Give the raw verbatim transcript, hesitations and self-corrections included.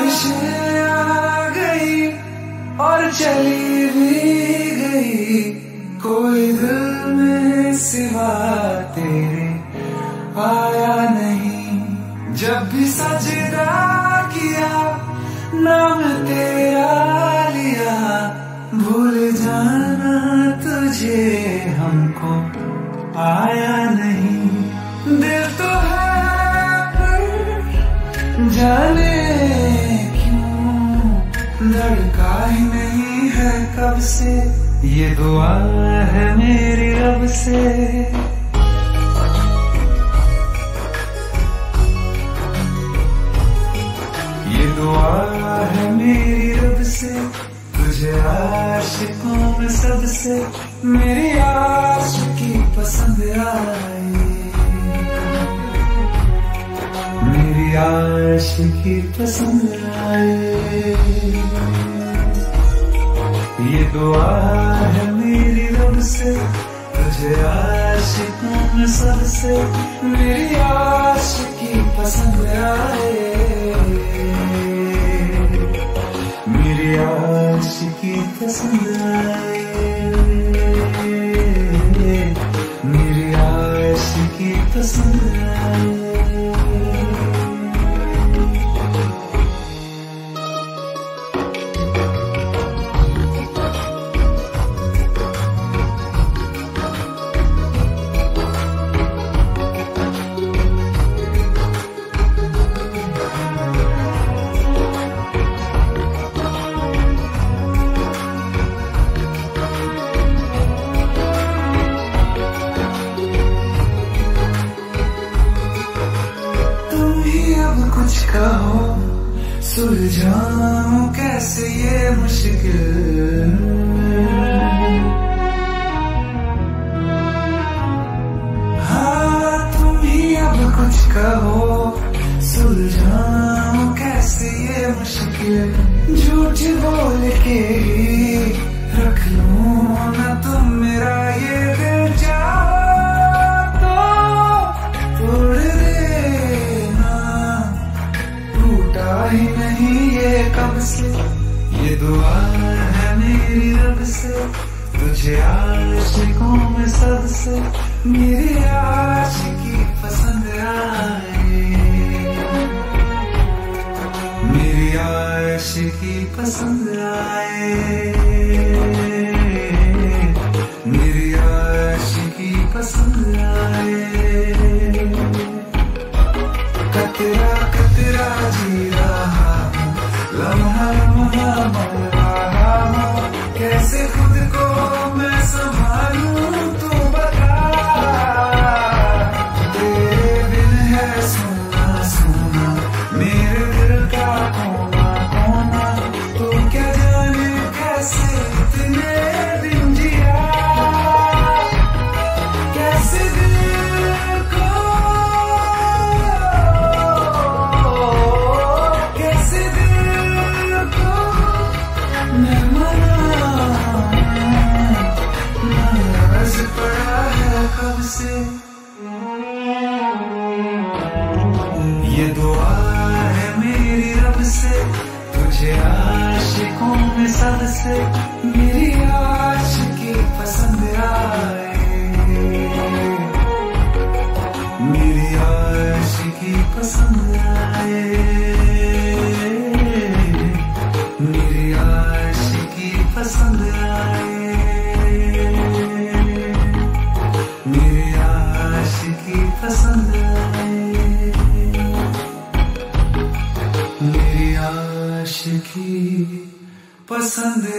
बारिशें आ गई और चली भी गई, कोई दिल में सिवा तेरे आया नहीं। जब भी सजदा किया नाम तेरा लिया, भूल जाना तुझे हमको आया नहीं। दिल तो है पर जाने क्यों धड़का ही नहीं है कब से, ये दुआ है मेरी रब से। ये दुआ है मेरी रब से, तुझे आशिकों में सबसे मेरी आशिकी पसंद आई, मेरी आशिकी पसंद आई। ये दुआ है मेरी रब से, तुझे आशिकों में सबसे मेरी आशिकी पसंद आए, मेरी आशिकी पसंद आए, मेरी आशिकी पसंद आए। कुछ कहो सुलझाऊं कैसे ये मुश्किल, हाँ तुम ही अब कुछ कहो सुलझाऊं कैसे ये मुश्किल। झूठ बोल के ही रख लूं ना तुम मेरा ये दिल, चाहो तो तोड़ देना, टूटा ही नहीं ये कब से। ये दुआ है मेरी रब से, तुझे आशिकों में सबसे मेरी आशिकी पसंद आए, मेरी आशिकी पसंद आए, मेरी आशिकी पसंद आए। कतरा कतरा जी रहा हूँ, लम्हा लम्हा मर रहा हूँ, कैसे खुद को मैं संभालूं तू बता। तेरे बिन है सोना सोना मेरे दिल का कोना कोना, तू क्या जाने कैसे इतने दिन जिया, कैसे दिल को कैसे दिल को मैं मनाऊं, नाराज पड़ा है कब से। ये दुआ है मेरी रब से, तुझे आशिकों में सबसे मेरी आशिकी पसंद आए, मेरी आशिकी पसंद आए, मेरी आशिकी पसंद आए, मेरी आशिकी पसंद आए, मेरी आशिकी पसंद